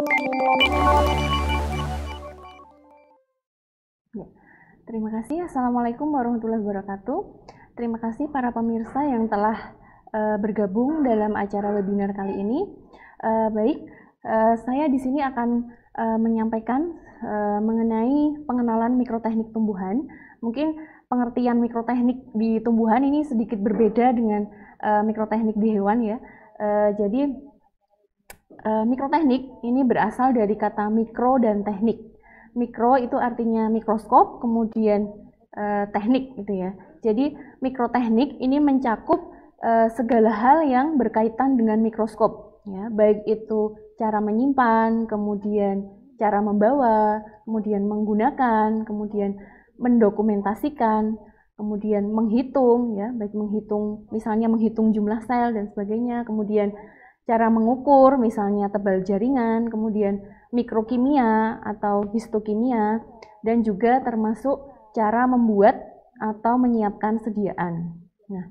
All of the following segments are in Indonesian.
Ya, terima kasih. Assalamualaikum warahmatullahi wabarakatuh. Terima kasih para pemirsa yang telah bergabung dalam acara webinar kali ini. Saya di sini akan menyampaikan mengenai pengenalan mikroteknik tumbuhan. Mungkin pengertian mikroteknik di tumbuhan ini sedikit berbeda dengan mikroteknik di hewan ya. Jadi mikroteknik ini berasal dari kata mikro dan teknik. Mikro itu artinya mikroskop, kemudian teknik gitu ya. Jadi mikroteknik ini mencakup segala hal yang berkaitan dengan mikroskop, ya, baik itu cara menyimpan, kemudian cara membawa, kemudian menggunakan, kemudian mendokumentasikan, kemudian menghitung, ya, baik menghitung, misalnya menghitung jumlah sel dan sebagainya, kemudian cara mengukur, misalnya tebal jaringan, kemudian mikrokimia atau histokimia, dan juga termasuk cara membuat atau menyiapkan sediaan. Nah,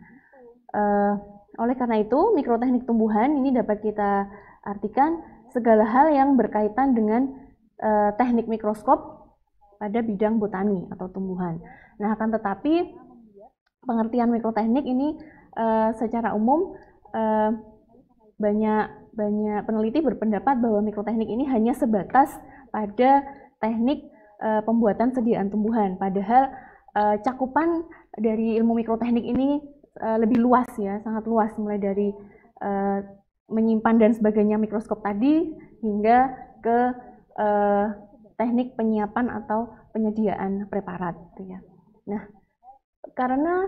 oleh karena itu, mikroteknik tumbuhan ini dapat kita artikan segala hal yang berkaitan dengan teknik mikroskop pada bidang botani atau tumbuhan. Nah, akan tetapi pengertian mikroteknik ini secara umum banyak peneliti berpendapat bahwa mikroteknik ini hanya sebatas pada teknik pembuatan sediaan tumbuhan. Padahal cakupan dari ilmu mikroteknik ini lebih luas ya, sangat luas, mulai dari menyimpan dan sebagainya mikroskop tadi hingga ke teknik penyiapan atau penyediaan preparat gitu ya. Nah, karena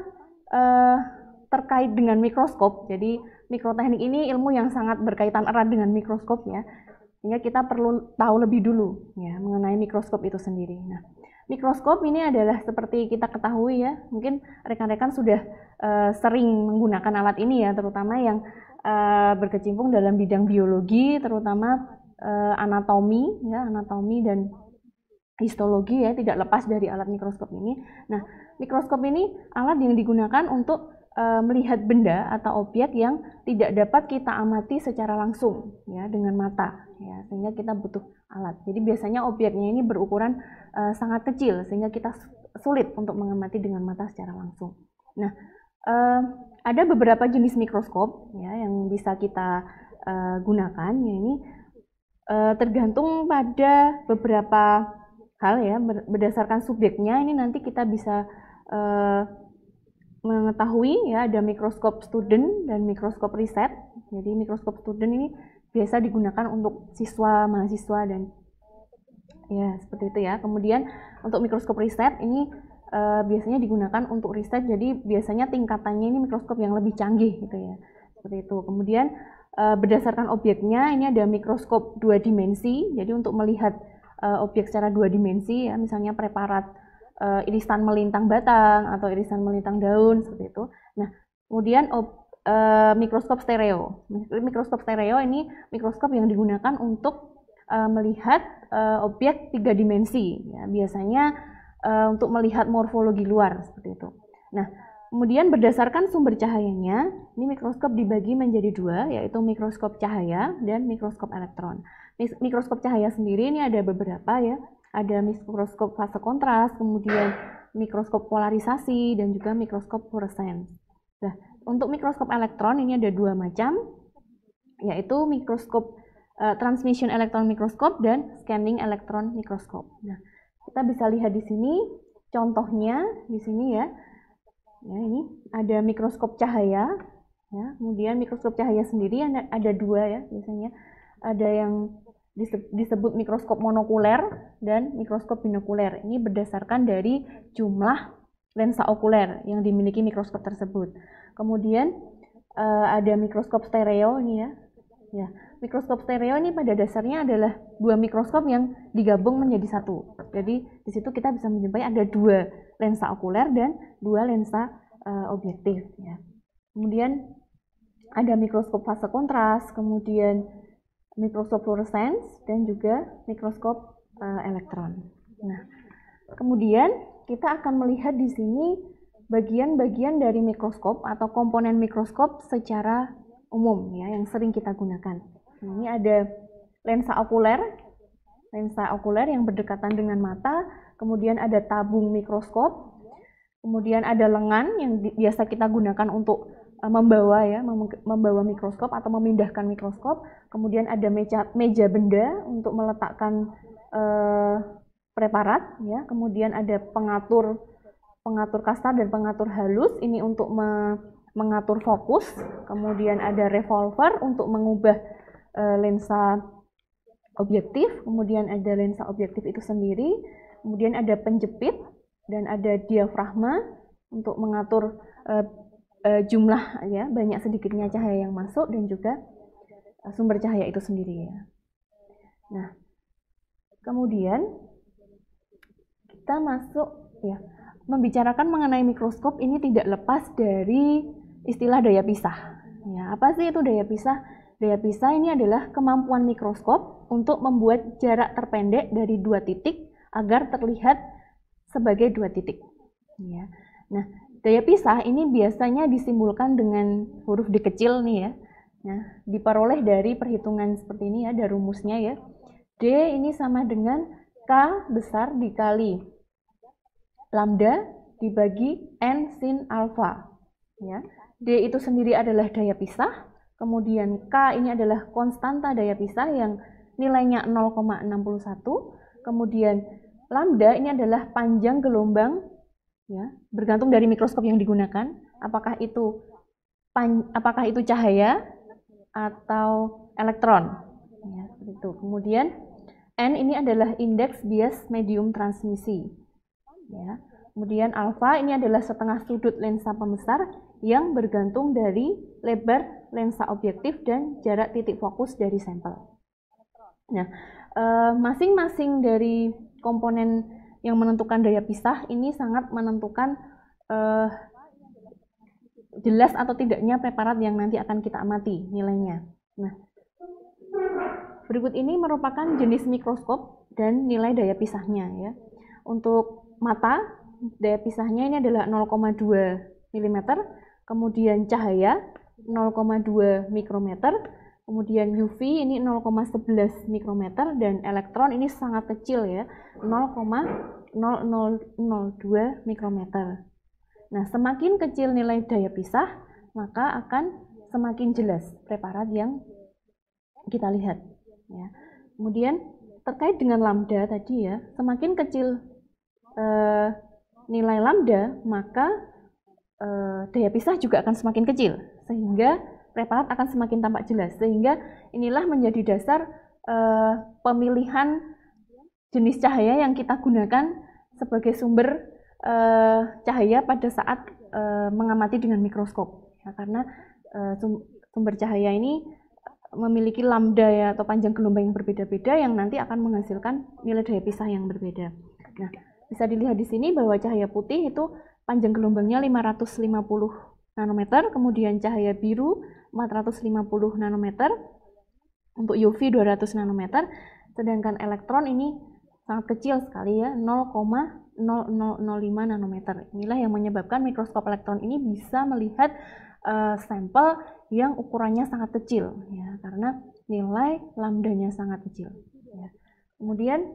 terkait dengan mikroskop, jadi mikroteknik ini ilmu yang sangat berkaitan erat dengan mikroskop ya, sehingga kita perlu tahu lebih dulu ya mengenai mikroskop itu sendiri. Nah, mikroskop ini adalah seperti kita ketahui ya, mungkin rekan-rekan sudah sering menggunakan alat ini ya, terutama yang berkecimpung dalam bidang biologi, terutama anatomi ya, anatomi dan histologi ya, tidak lepas dari alat mikroskop ini. Nah, mikroskop ini alat yang digunakan untuk melihat benda atau objek yang tidak dapat kita amati secara langsung ya dengan mata ya, sehingga kita butuh alat. Jadi biasanya objeknya ini berukuran sangat kecil sehingga kita sulit untuk mengamati dengan mata secara langsung. Nah, ada beberapa jenis mikroskop ya yang bisa kita gunakan ya, ini tergantung pada beberapa hal ya, berdasarkan subjeknya ini nanti kita bisa mengetahui ya, ada mikroskop student dan mikroskop riset. Jadi mikroskop student ini biasa digunakan untuk siswa, mahasiswa dan ya seperti itu ya. Kemudian untuk mikroskop riset ini biasanya digunakan untuk riset, jadi biasanya tingkatannya ini mikroskop yang lebih canggih gitu ya. Seperti itu. Kemudian berdasarkan objeknya ini ada mikroskop 2 dimensi. Jadi untuk melihat objek secara 2 dimensi ya, misalnya preparat irisan melintang batang atau irisan melintang daun seperti itu. Nah, kemudian mikroskop stereo. Mikroskop stereo ini mikroskop yang digunakan untuk melihat objek 3 dimensi. Ya, biasanya untuk melihat morfologi luar seperti itu. Nah, kemudian berdasarkan sumber cahayanya, ini mikroskop dibagi menjadi 2, yaitu mikroskop cahaya dan mikroskop elektron. Mikroskop cahaya sendiri ini ada beberapa ya. Ada mikroskop fase kontras, kemudian mikroskop polarisasi, dan juga mikroskop fluorescence. Nah, untuk mikroskop elektron ini ada 2 macam, yaitu mikroskop transmission electron microscope dan scanning electron microscope. Nah, kita bisa lihat di sini contohnya di sini ya. Ya, ini ada mikroskop cahaya, ya. Kemudian mikroskop cahaya sendiri ada 2 ya biasanya. Ada yang disebut mikroskop monokuler dan mikroskop binokuler. Ini berdasarkan dari jumlah lensa okuler yang dimiliki mikroskop tersebut. Kemudian ada mikroskop stereo ini ya. Ya, mikroskop stereo ini pada dasarnya adalah 2 mikroskop yang digabung menjadi 1. Jadi di situ kita bisa menjumpai ada 2 lensa okuler dan 2 lensa objektif ya. Kemudian ada mikroskop fase kontras, kemudian mikroskop fluorescence dan juga mikroskop elektron. Nah, kemudian kita akan melihat di sini bagian-bagian dari mikroskop atau komponen mikroskop secara umum ya yang sering kita gunakan. Nah, ini ada lensa okuler yang berdekatan dengan mata, kemudian ada tabung mikroskop, kemudian ada lengan yang biasa kita gunakan untuk membawa mikroskop atau memindahkan mikroskop, kemudian ada meja benda untuk meletakkan preparat, ya, kemudian ada pengatur kasar dan pengatur halus, ini untuk mengatur fokus, kemudian ada revolver untuk mengubah lensa objektif, kemudian ada lensa objektif itu sendiri, kemudian ada penjepit dan ada diafragma untuk mengatur jumlah, ya, banyak sedikitnya cahaya yang masuk dan juga sumber cahaya itu sendiri, ya. Nah, kemudian kita masuk, ya, membicarakan mengenai mikroskop ini tidak lepas dari istilah daya pisah. Ya, apa sih itu daya pisah? Daya pisah ini adalah kemampuan mikroskop untuk membuat jarak terpendek dari dua titik agar terlihat sebagai dua titik. Ya. Nah, daya pisah ini biasanya disimbolkan dengan huruf D kecil nih, ya. Nah, diperoleh dari perhitungan seperti ini, ya, ada rumusnya, ya. D ini sama dengan K besar dikali lambda dibagi N sin alfa. Ya. D itu sendiri adalah daya pisah, kemudian K ini adalah konstanta daya pisah yang nilainya 0,61, kemudian lambda ini adalah panjang gelombang, ya, bergantung dari mikroskop yang digunakan, apakah itu cahaya atau elektron, ya, seperti itu. Kemudian N ini adalah indeks bias medium transmisi, ya. Kemudian alfa ini adalah setengah sudut lensa pembesar yang bergantung dari lebar lensa objektif dan jarak titik fokus dari sampel. Nah, masing-masing dari komponen yang menentukan daya pisah ini sangat menentukan jelas atau tidaknya preparat yang nanti akan kita amati nilainya. Nah, berikut ini merupakan jenis mikroskop dan nilai daya pisahnya, ya. Untuk mata, daya pisahnya ini adalah 0,2 mm, kemudian cahaya 0,2 mikrometer, kemudian UV ini 0,11 mikrometer, dan elektron ini sangat kecil, ya, 0,0002 mikrometer. Nah, semakin kecil nilai daya pisah, maka akan semakin jelas preparat yang kita lihat, ya. Kemudian terkait dengan lambda tadi, ya, semakin kecil nilai lambda, maka daya pisah juga akan semakin kecil, sehingga preparat akan semakin tampak jelas. Sehingga inilah menjadi dasar pemilihan jenis cahaya yang kita gunakan sebagai sumber cahaya pada saat mengamati dengan mikroskop, ya, karena sumber cahaya ini memiliki lambda, ya, atau panjang gelombang yang berbeda-beda yang nanti akan menghasilkan nilai daya pisah yang berbeda. Nah, bisa dilihat di sini bahwa cahaya putih itu panjang gelombangnya 550 nanometer, kemudian cahaya biru 450 nanometer, untuk UV 200 nanometer, sedangkan elektron ini sangat kecil sekali, ya, 0,0005 nanometer. Inilah yang menyebabkan mikroskop elektron ini bisa melihat sampel yang ukurannya sangat kecil, ya, karena nilai lambdanya sangat kecil, ya. Kemudian,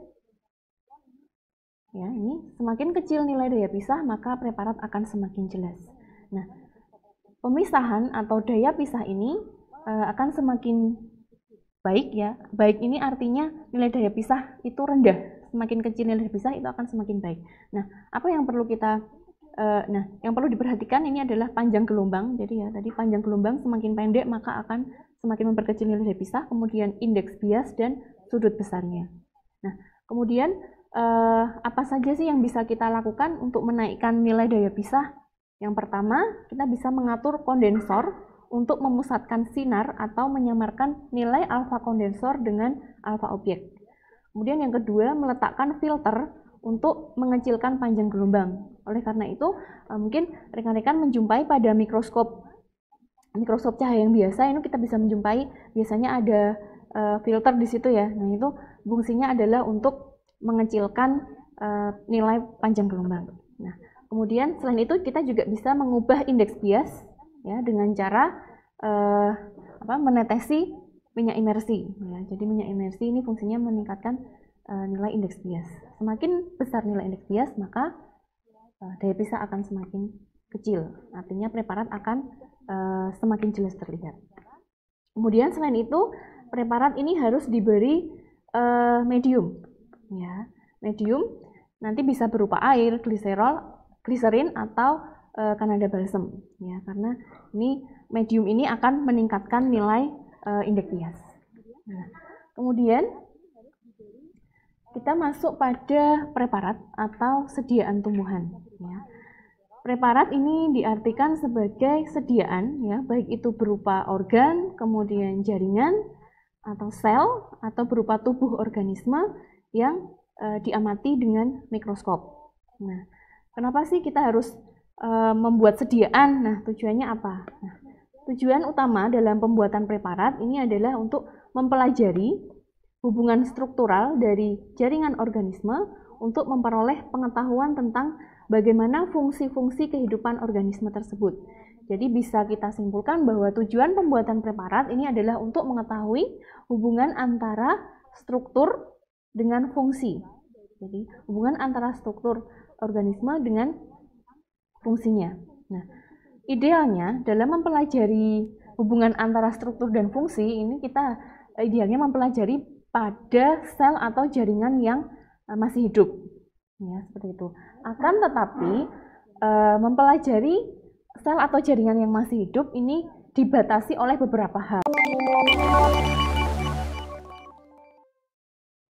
ya, ini semakin kecil nilai daya pisah, maka preparat akan semakin jelas. Nah, pemisahan atau daya pisah ini akan semakin baik, ya. Baik ini artinya nilai daya pisah itu rendah. Semakin kecil nilai daya pisah itu akan semakin baik. Nah, apa yang perlu yang perlu diperhatikan ini adalah panjang gelombang. Jadi, ya, tadi panjang gelombang semakin pendek maka akan semakin memperkecil nilai daya pisah. Kemudian indeks bias dan sudut besarnya. Nah, kemudian apa saja sih yang bisa kita lakukan untuk menaikkan nilai daya pisah? Yang pertama, kita bisa mengatur kondensor untuk memusatkan sinar atau menyamarkan nilai alfa kondensor dengan alfa objek. Kemudian yang kedua, meletakkan filter untuk mengecilkan panjang gelombang. Oleh karena itu, mungkin rekan-rekan menjumpai pada mikroskop cahaya yang biasa, ini kita bisa menjumpai biasanya ada filter di situ, ya. Nah, itu fungsinya adalah untuk mengecilkan nilai panjang gelombang. Nah, kemudian selain itu kita juga bisa mengubah indeks bias, ya, dengan cara menetesi minyak imersi. Ya. Jadi minyak imersi ini fungsinya meningkatkan nilai indeks bias. Semakin besar nilai indeks bias, maka daya pisah akan semakin kecil. Artinya preparat akan semakin jelas terlihat. Kemudian selain itu, preparat ini harus diberi medium. Ya, medium nanti bisa berupa air, gliserin atau Kanada balsam. Ya, karena ini medium ini akan meningkatkan nilai indeks bias. Nah, kemudian kita masuk pada preparat atau sediaan tumbuhan. Ya. Preparat ini diartikan sebagai sediaan, ya, baik itu berupa organ, kemudian jaringan, atau sel, atau berupa tubuh organisme yang diamati dengan mikroskop. Nah, kenapa sih kita harus membuat sediaan? Nah, tujuannya apa? Nah, tujuan utama dalam pembuatan preparat ini adalah untuk mempelajari hubungan struktural dari jaringan organisme untuk memperoleh pengetahuan tentang bagaimana fungsi-fungsi kehidupan organisme tersebut. Jadi bisa kita simpulkan bahwa tujuan pembuatan preparat ini adalah untuk mengetahui hubungan antara struktur dengan fungsi. Jadi hubungan antara struktur organisme dengan fungsinya. Nah, idealnya dalam mempelajari hubungan antara struktur dan fungsi ini kita idealnya mempelajari pada sel atau jaringan yang masih hidup, ya seperti itu. Akan tetapi mempelajari sel atau jaringan yang masih hidup ini dibatasi oleh beberapa hal.